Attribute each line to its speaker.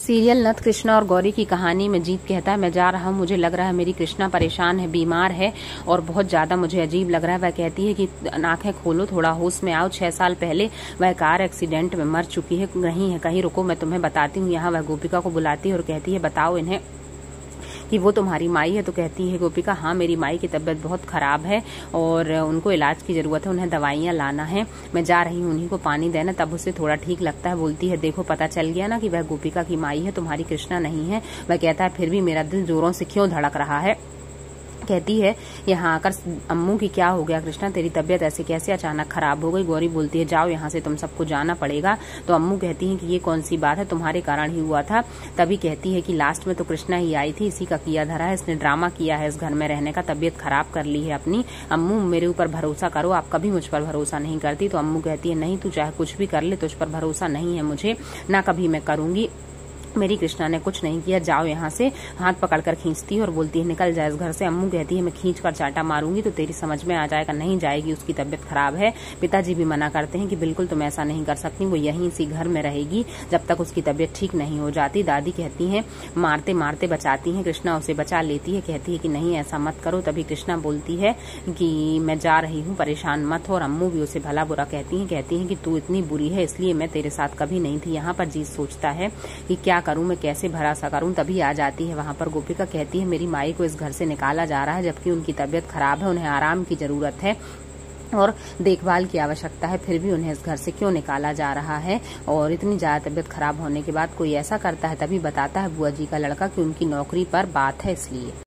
Speaker 1: Serial नथ कृष्णा और गौरी की कहानी में जीत कहता है, मैं जा रहा हूँ, मुझे लग रहा है मेरी कृष्णा परेशान है, बीमार है और बहुत ज्यादा मुझे अजीब लग रहा है। वह कहती है कि आंखें खोलो, थोड़ा होश में आओ। 6 साल पहले वह कार एक्सीडेंट में मर चुकी है, नहीं है कहीं, रुको मैं तुम्हें बताती हूँ। यहाँ वह गोपिका को बुलाती है और कहती है, बताओ इन्हें कि वो तुम्हारी माई है। तो कहती है गोपिका, हाँ मेरी माई की तबीयत बहुत खराब है और उनको इलाज की जरूरत है, उन्हें दवाइयाँ लाना है, मैं जा रही हूँ उन्हीं को पानी देना, तब उसे थोड़ा ठीक लगता है। बोलती है, देखो पता चल गया ना कि वह गोपिका की माई है, तुम्हारी कृष्णा नहीं है। वह कहता है, फिर भी मेरा दिल जोरों से क्यों धड़क रहा है। कहती है, यहाँ आकर अम्मू की क्या हो गया कृष्णा, तेरी तबीयत ऐसे कैसे अचानक खराब हो गई। गौरी बोलती है, जाओ यहाँ से, तुम सबको जाना पड़ेगा। तो अम्मू कहती है कि ये कौन सी बात है, तुम्हारे कारण ही हुआ था। तभी कहती है कि लास्ट में तो कृष्णा ही आई थी, इसी का किया धरा है, इसने ड्रामा किया है इस घर में रहने का, तबीयत खराब कर ली है अपनी। अम्मू मेरे ऊपर भरोसा करो, आप कभी मुझ पर भरोसा नहीं करती। तो अम्मू कहती है, नहीं तू चाहे कुछ भी कर ले, तुझ पर भरोसा नहीं है मुझे, ना कभी मैं करूंगी, मेरी कृष्णा ने कुछ नहीं किया, जाओ यहाँ से। हाथ पकड़कर खींचती है और बोलती है, निकल जाए इस घर से। अम्मू कहती है, मैं खींच कर चाटा मारूंगी तो तेरी समझ में आ जाएगा। नहीं जाएगी, उसकी तबीयत खराब है। पिताजी भी मना करते हैं कि बिल्कुल तुम ऐसा नहीं कर सकती, वो यहीं इसी घर में रहेगी जब तक उसकी तबीयत ठीक नहीं हो जाती। दादी कहती है, मारते मारते बचाती है, कृष्णा उसे बचा लेती है, कहती है कि नहीं ऐसा मत करो। तभी कृष्णा बोलती है कि मैं जा रही हूँ, परेशान मत हो। और अम्मू भी उसे भला बुरा कहती है कि तू इतनी बुरी है, इसलिए मैं तेरे साथ कभी नहीं थी। यहाँ पर जीत सोचता है कि क्या करूं मैं, कैसे भरोसा करूं। तभी आ जाती है वहां पर गोपिका, कहती है, मेरी माई को इस घर से निकाला जा रहा है जबकि उनकी तबीयत खराब है, उन्हें आराम की जरूरत है और देखभाल की आवश्यकता है, फिर भी उन्हें इस घर से क्यों निकाला जा रहा है। और इतनी ज्यादा तबीयत खराब होने के बाद कोई ऐसा करता है। तभी बताता है बुआ जी का लड़का कि उनकी नौकरी पर बात है इसलिए।